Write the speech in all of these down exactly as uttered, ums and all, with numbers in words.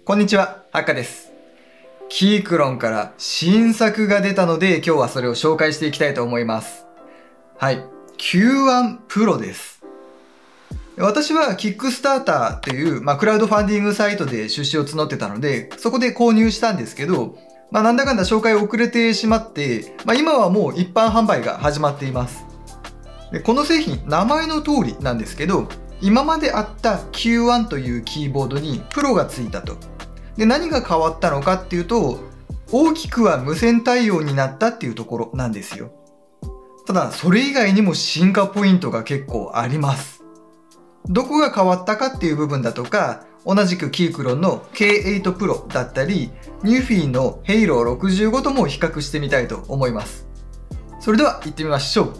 こんにちは、ハッカです。キークロンから新作が出たので、今日はそれを紹介していきたいと思います。はい、キューワン Pro です。私はキックスターターという、まあ、クラウドファンディングサイトで出資を募ってたので、そこで購入したんですけど、まあ、なんだかんだ紹介遅れてしまって、まあ、今はもう一般販売が始まっています。でこの製品、名前の通りなんですけど、今まであった キューワン というキーボードにプロがついたと。で、何が変わったのかっていうと、大きくは無線対応になったっていうところなんですよ。ただ、それ以外にも進化ポイントが結構あります。どこが変わったかっていう部分だとか、同じくキークロンの ケーエイト Pro だったり、ニューフィーの ヘイローろくじゅうご とも比較してみたいと思います。それでは行ってみましょう。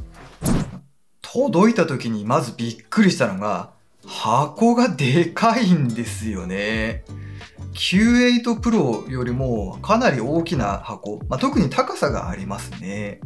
届いた時にまずびっくりしたのが、箱がでかいんですよね。キューエイト Pro よりもかなり大きな箱、まあ、特に高さがありますね。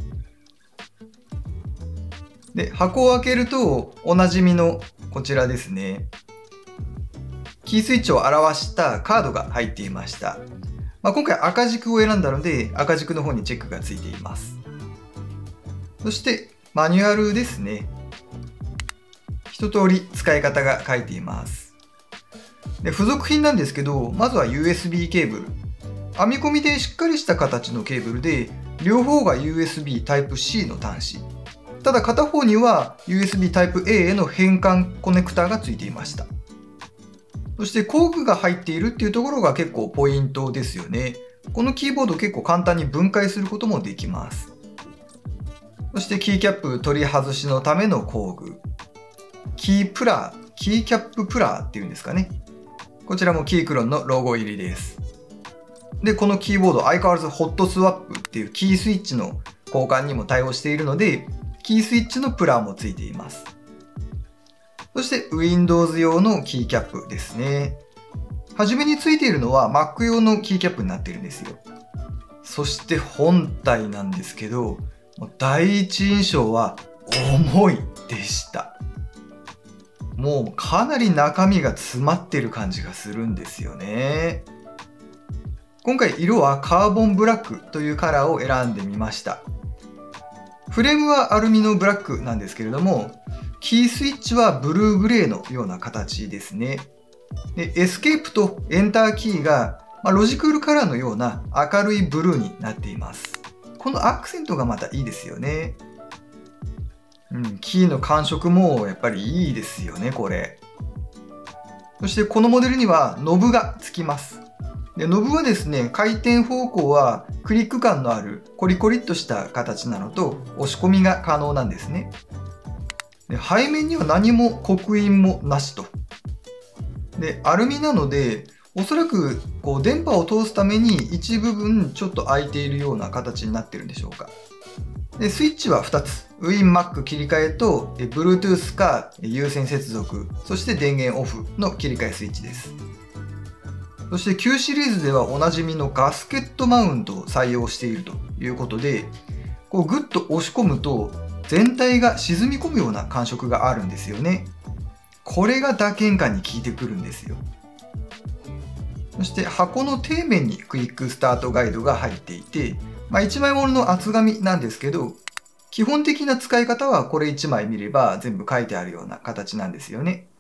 で、箱を開けるとおなじみのこちらですね。キースイッチを表したカードが入っていました。まあ、今回赤軸を選んだので赤軸の方にチェックがついています。そしてマニュアルですね。一通り使い方が書いています。で、付属品なんですけど、まずは ユーエスビー ケーブル。編み込みでしっかりした形のケーブルで、両方が ユーエスビー タイプ シー の端子。ただ片方には ユーエスビー タイプ エー への変換コネクタがついていました。そして工具が入っているっていうところが結構ポイントですよね。このキーボード結構簡単に分解することもできます。そしてキーキャップ取り外しのための工具。キープラー、キーキャッププラーっていうんですかね。こちらもキークロンのロゴ入りです。で、このキーボード相変わらずホットスワップっていうキースイッチの交換にも対応しているので、キースイッチのプラーもついています。そして Windows 用のキーキャップですね。はじめについているのは Mac 用のキーキャップになっているんですよ。そして本体なんですけど、第一印象は重いでした。もうかなり中身が詰まってる感じがするんですよね。今回色はカーボンブラックというカラーを選んでみました。フレームはアルミのブラックなんですけれども、キースイッチはブルーグレーのような形ですね。で、エスケープとエンターキーが、まあ、ロジクールカラーのような明るいブルーになっています。このアクセントがまたいいですよね。うん、キーの感触もやっぱりいいですよね、これ。そしてこのモデルにはノブがつきます。で、ノブはですね、回転方向はクリック感のあるコリコリっとした形なのと押し込みが可能なんですね。で、背面には何も刻印もなしと。で、アルミなので、おそらくこう電波を通すために一部分ちょっと空いているような形になってるんでしょうか。で、スイッチはふたつ。ウィン Mac 切り替えと Bluetooth か有線接続、そして電源オフの切り替えスイッチです。そして Q シリーズではおなじみのガスケットマウントを採用しているということで、こうグッと押し込むと全体が沈み込むような感触があるんですよね。これが打鍵感に効いてくるんですよ。そして箱の底面にクイックスタートガイドが入っていて、まあ、いちまいものの厚紙なんですけど、基本的な使い方はこれいちまい見れば全部書いてあるような形なんですよね。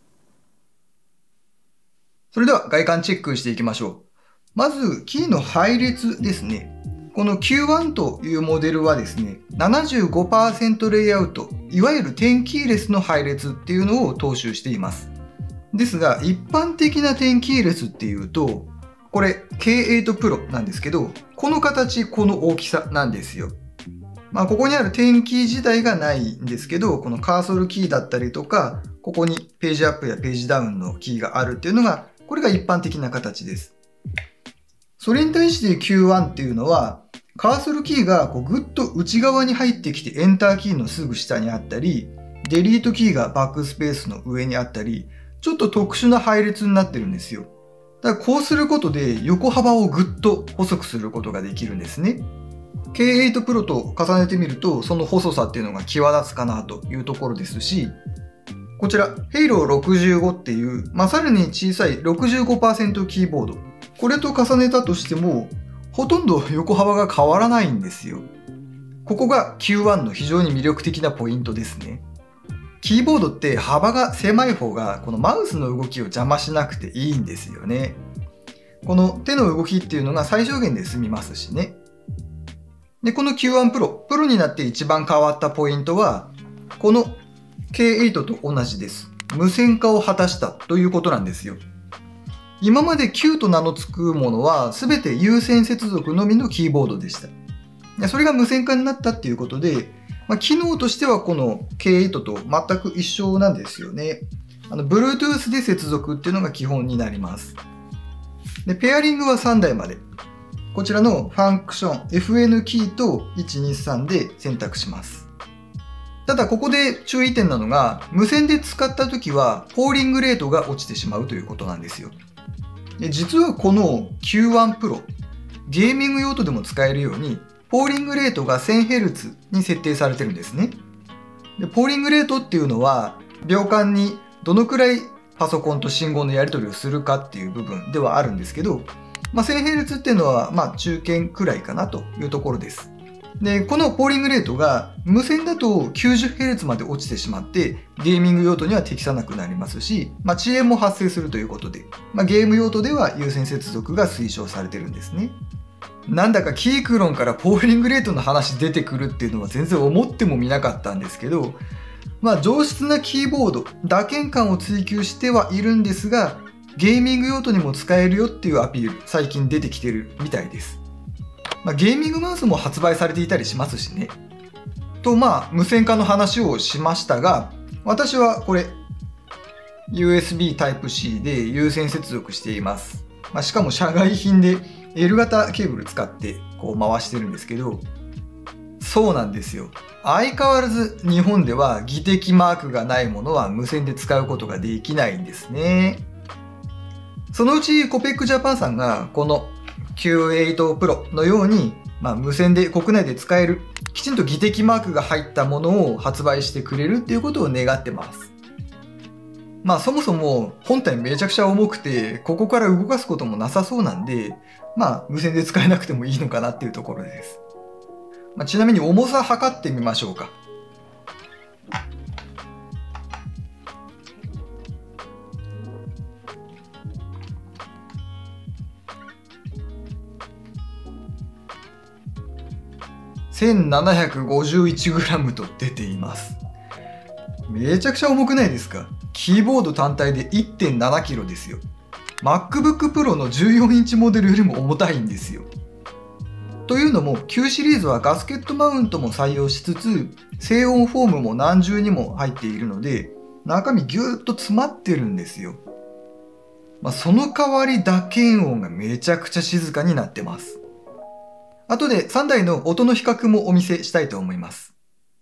それでは外観チェックしていきましょう。まずキーの配列ですね。この キューワン というモデルはですね、ななじゅうごパーセント レイアウト、いわゆるテンキーレスの配列っていうのを踏襲しています。ですが、一般的なテンキーレスっていうと、これ ケーエイト Pro なんですけど、この形、この大きさなんですよ。まあ、ここにあるテンキー自体がないんですけど、このカーソルキーだったりとか、ここにページアップやページダウンのキーがあるっていうのが、これが一般的な形です。それに対して キューワン っていうのは、カーソルキーがこうぐっと内側に入ってきてエンターキーのすぐ下にあったり、デリートキーがバックスペースの上にあったり、ちょっと特殊な配列になってるんですよ。だからこうすることで横幅をぐっと細くすることができるんですね。ケーエイト Pro と重ねてみると、その細さっていうのが際立つかなというところですし、 こちら、ヘイローろくじゅうごっていう、まあ、さらに小さい ろくじゅうごパーセント キーボード。これと重ねたとしても、ほとんど横幅が変わらないんですよ。ここが キューワン の非常に魅力的なポイントですね。キーボードって幅が狭い方が、このマウスの動きを邪魔しなくていいんですよね。この手の動きっていうのが最小限で済みますしね。で、この キューワン Pro、プロになって一番変わったポイントは、この ケーエイト と同じです。無線化を果たしたということなんですよ。今まで Q と名の付くものは全て有線接続のみのキーボードでした。それが無線化になったっていうことで、まあ、機能としてはこの ケーエイト と全く一緒なんですよね。あの Bluetooth で接続っていうのが基本になります。で、ペアリングはさんだいまで。こちらのファンクション エフエヌ キーといちにさんで選択します。ただここで注意点なのが、無線で使った時はポーリングレートが落ちてしまうということなんですよ。で、実はこの キューワン Pro、ゲーミング用途でも使えるように、ポーリングレートが せんヘルツ に設定されてるんですね。で、ポーリングレートっていうのは、秒間にどのくらいパソコンと信号のやり取りをするかっていう部分ではあるんですけど、まあ、せんヘルツ っていうのは、まあ、中堅くらいかなというところです。で、このポーリングレートが無線だと きゅうじゅっヘルツ まで落ちてしまって、ゲーミング用途には適さなくなりますし、まあ、遅延も発生するということで、まあ、ゲーム用途では有線接続が推奨されてるんですね。なんだかキークロンからポーリングレートの話出てくるっていうのは全然思ってもみなかったんですけど、まあ、上質なキーボード、打鍵感を追求してはいるんですが、ゲーミング用途にも使えるよっていうアピール、最近出てきてるみたいです。まあ、ゲーミングマウスも発売されていたりしますしね。と、まあ、無線化の話をしましたが、私はこれ、ユーエスビー タイプシー で有線接続しています。まあ、しかも社外品で エル 型ケーブル使ってこう回してるんですけど、そうなんですよ。相変わらず日本では技的マークがないものは無線で使うことができないんですね。そのうちコペックジャパンさんがこの キューエイト Pro のように、まあ、無線で国内で使えるきちんと技的マークが入ったものを発売してくれるっていうことを願ってます。まあそもそも本体めちゃくちゃ重くてここから動かすこともなさそうなんで、まあ無線で使えなくてもいいのかなっていうところです。まあ、ちなみに重さ測ってみましょうか。せんななひゃくごじゅういちグラム と出ています。めちゃくちゃ重くないですか？キーボード単体で いってんななキロですよ。MacBook Pro のじゅうよんインチモデルよりも重たいんですよ。というのも Q シリーズはガスケットマウントも採用しつつ、静音フォームも何重にも入っているので、中身ぎゅーっと詰まってるんですよ。まあ、その代わり打鍵音がめちゃくちゃ静かになってます。後でさんだいの音の比較もお見せしたいと思います。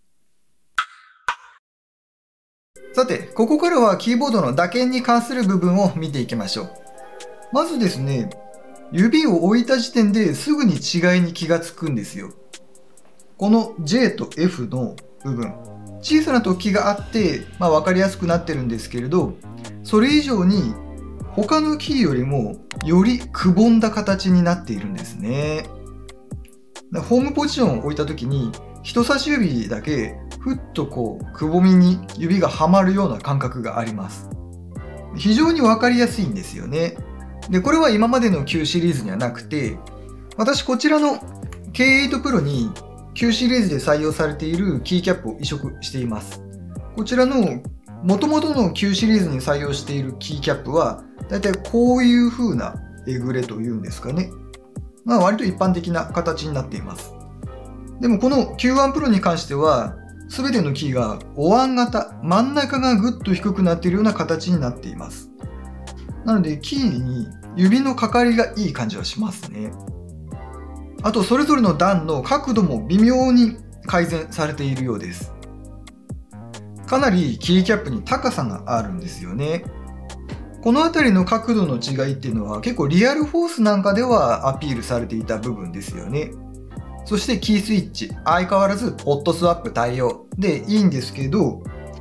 さて、ここからはキーボードの打鍵に関する部分を見ていきましょう。まずですね、指を置いた時点ですぐに違いに気がつくんですよ。この ジェイ と エフ の部分、小さな突起があって、まあ、分かりやすくなってるんですけれど、それ以上に他のキーよりもよりくぼんだ形になっているんですね。ホームポジションを置いた時に人差し指だけふっとこうくぼみに指がはまるような感覚があります。非常に分かりやすいんですよね。で、これは今までの Q シリーズにはなくて、私こちらの ケーエイト Pro に Q シリーズで採用されているキーキャップを移植しています。こちらの元々の Q シリーズに採用しているキーキャップはだいたいこういう風なえぐれというんですかね。まあ割と一般的な形になっています。でもこの キューワン Pro に関しては全てのキーがお椀型、真ん中がぐっと低くなっているような形になっています。なのでキーに指のかかりがいい感じはしますね。あとそれぞれの段の角度も微妙に改善されているようです。かなりキーキャップに高さがあるんですよね。この辺りの角度の違いっていうのは結構リアルフォースなんかではアピールされていた部分ですよね。そしてキースイッチ、相変わらずホットスワップ対応でいいんですけど、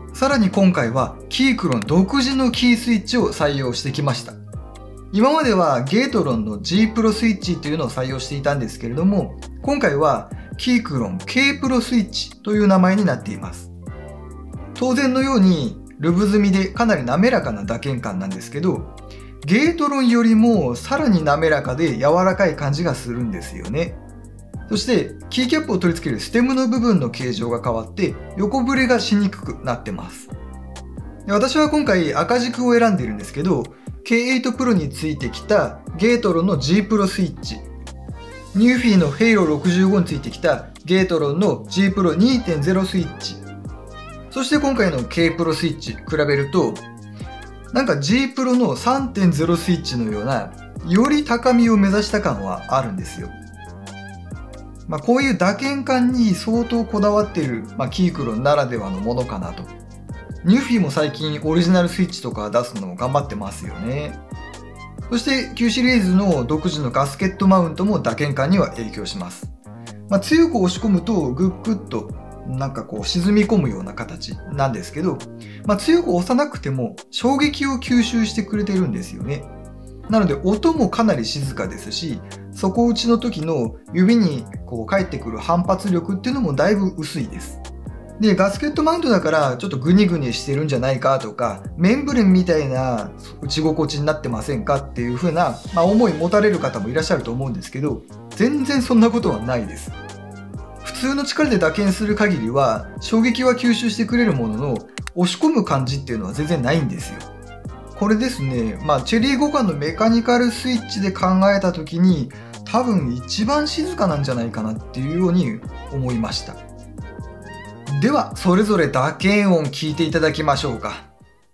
さらに今回はキークロン独自のキースイッチを採用してきました。今まではゲートロンの G プロスイッチというのを採用していたんですけれども、今回はキークロン K プロスイッチという名前になっています。当然のようにルブ済みでかなり滑らかな打鍵感なんですけど、ゲートロンよりもさらに滑らかで柔らかい感じがするんですよね。そしてキーキャップを取り付けるステムの部分の形状が変わって横ブレがしにくくなってます。で、私は今回赤軸を選んでいるんですけど、ケーエイト Pro についてきたゲートロンの G プロスイッチ、ニューフィーの ヘイローろくじゅうごについてきたゲートロンの G プロ にてんゼロ スイッチ、そして今回の K プロスイッチ比べると、なんか G プロの さんてんゼロ スイッチのようなより高みを目指した感はあるんですよ。まあ、こういう打鍵感に相当こだわっている、まあ、キークロンならではのものかなと。ニューフィーも最近オリジナルスイッチとか出すのを頑張ってますよね。そして Q シリーズの独自のガスケットマウントも打鍵感には影響します。まあ、強く押し込むとグッグッとなんかこう沈み込むような形なんですけど、まあ、強く押さなくても衝撃を吸収してくれてるんですよね。なので音もかなり静かですし、底打ちの時の指にこう返ってくる反発力っていうのもだいぶ薄いです。で、ガスケットマウントだからちょっとグニグニしてるんじゃないかとか、メンブレンみたいな打ち心地になってませんかっていう風な、まあ、思い持たれる方もいらっしゃると思うんですけど、全然そんなことはないです。普通の力で打鍵する限りは衝撃は吸収してくれるものの、押し込む感じっていうのは全然ないんですよ。これですね、まあ、チェリー互換のメカニカルスイッチで考えた時に多分一番静かなんじゃないかなっていうように思いました。ではそれぞれ打鍵音聞いていただきましょうか。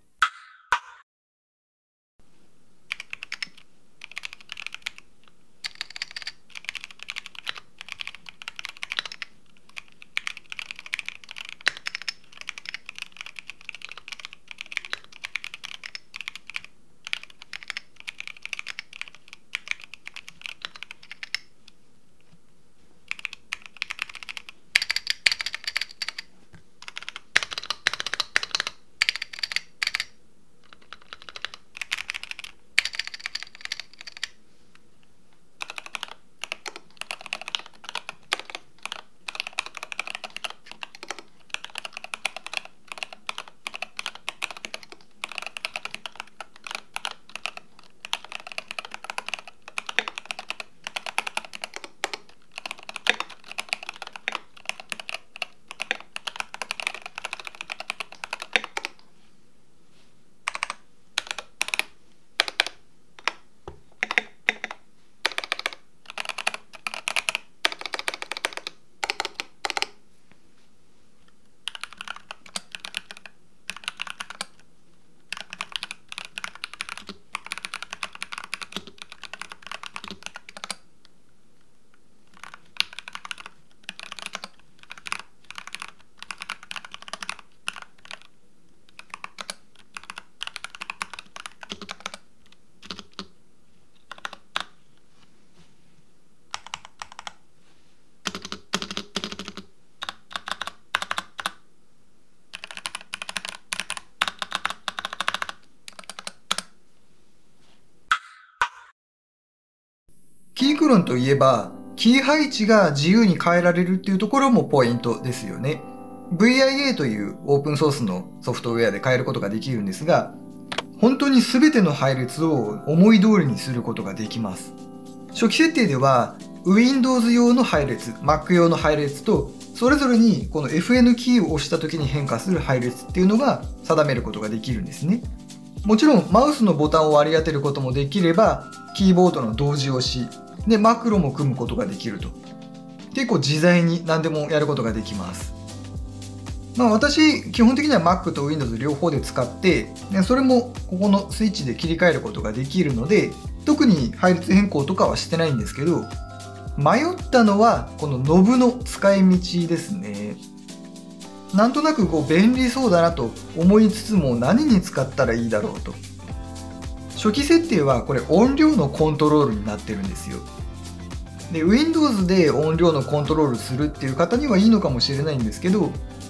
キークロンといえば、キー配置が自由に変えられるっていうところもポイントですよね。ブイアイエー というオープンソースのソフトウェアで変えることができるんですが、本当に全ての配列を思い通りにすることができます。初期設定では Windows 用の配列、Mac 用の配列と、それぞれにこの エフエヌ キーを押した時に変化する配列っていうのが定めることができるんですね。もちろんマウスのボタンを割り当てることもできれば、キーボードの同時押しでマクロも組むことができると。結構自在に何でもやることができます。まあ私、基本的には Mac と Windows 両方で使って、それもここのスイッチで切り替えることができるので、特に配列変更とかはしてないんですけど、迷ったのはこのノブの使い道ですね。なんとなくこう便利そうだなと思いつつも、何に使ったらいいだろうと。初期設定はこれ音量のコントロールになってるんですよ。で、Windows で音量のコントロールするっていう方にはいいのかもしれないんですけど、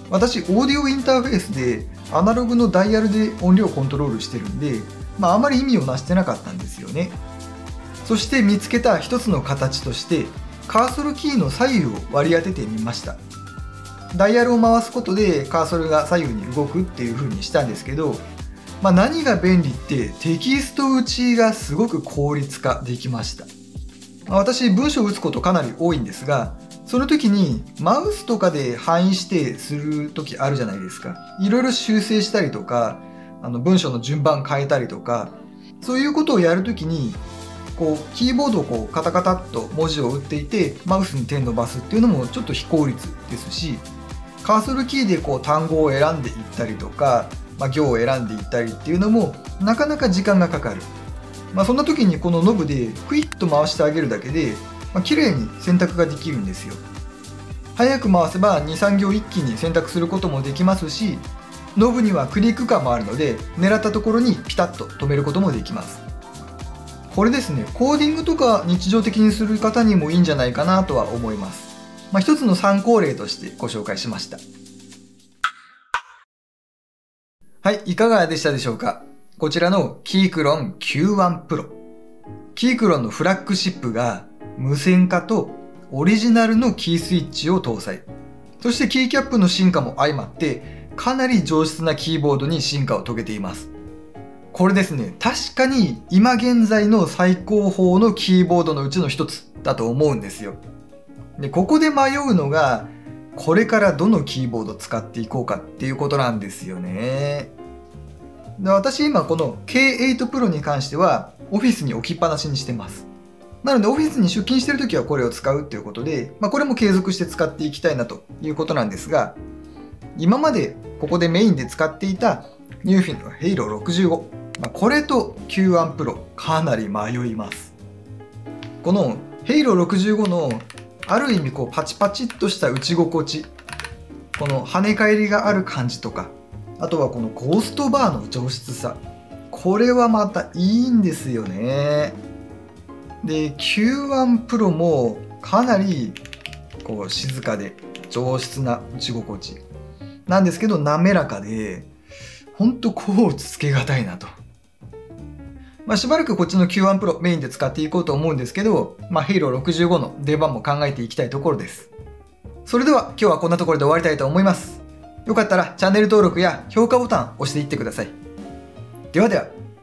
私オーディオインターフェースでアナログのダイヤルで音量コントロールしてるんで、まあ、あまり意味をなしてなかったんですよね。そして見つけた一つの形としてカーソルキーの左右を割り当ててみました。ダイヤルを回すことでカーソルが左右に動くっていう風にしたんですけど、まあ、何が便利ってテキスト打ちがすごく効率化できました。まあ、私文章を打つことかなり多いんですが、その時にマウスとかで範囲指定する時あるじゃないですか。いろいろ修正したりとか、あの文章の順番変えたりとか、そういうことをやるときにこうキーボードをこうカタカタっと文字を打っていてマウスに手を伸ばすっていうのもちょっと非効率ですし、カーソルキーでこう単語を選んでいったりとか、まあ、行を選んでいったりっていうのもなかなか時間がかかる。まあ、そんな時にこのノブでクイッと回してあげるだけで、まあ、綺麗に選択ができるんですよ。早く回せばにさん行一気に選択することもできますし、ノブにはクリック感もあるので狙ったところにピタッと止めることもできます。これですね、コーディングとか日常的にする方にもいいんじゃないかなとは思います。まあ、一つの参考例としてご紹介しました。はい、いかがでしたでしょうか。こちらのキークロン キューワン Pro。キークロンのフラッグシップが無線化とオリジナルのキースイッチを搭載。そしてキーキャップの進化も相まってかなり上質なキーボードに進化を遂げています。これですね、確かに今現在の最高峰のキーボードのうちの一つだと思うんですよ。で、ここで迷うのが、これからどのキーボードを使っていこうかっていうことなんですよね。で、私今この ケーエイト Pro に関してはオフィスに置きっぱなしにしてます。なのでオフィスに出勤してるときはこれを使うっていうことで、まあ、これも継続して使っていきたいなということなんですが、今までここでメインで使っていたニューフィンの ヘイローろくじゅうご、まあ、これと キューワン Pro かなり迷います。この ヘイローろくじゅうご のある意味こうパチパチっとした打ち心地、この跳ね返りがある感じとか、あとはこのゴーストバーの上質さ、これはまたいいんですよね。で キューワン Pro もかなりこう静かで上質な打ち心地なんですけど、滑らかでほんとこうつけがたいなと。まあ、しばらくこっちの キューワン Pro メインで使っていこうと思うんですけど、まあ、ヘイローろくじゅうごの出番も考えていきたいところです。それでは今日はこんなところで終わりたいと思います。よかったらチャンネル登録や評価ボタン押していってください。ではでは。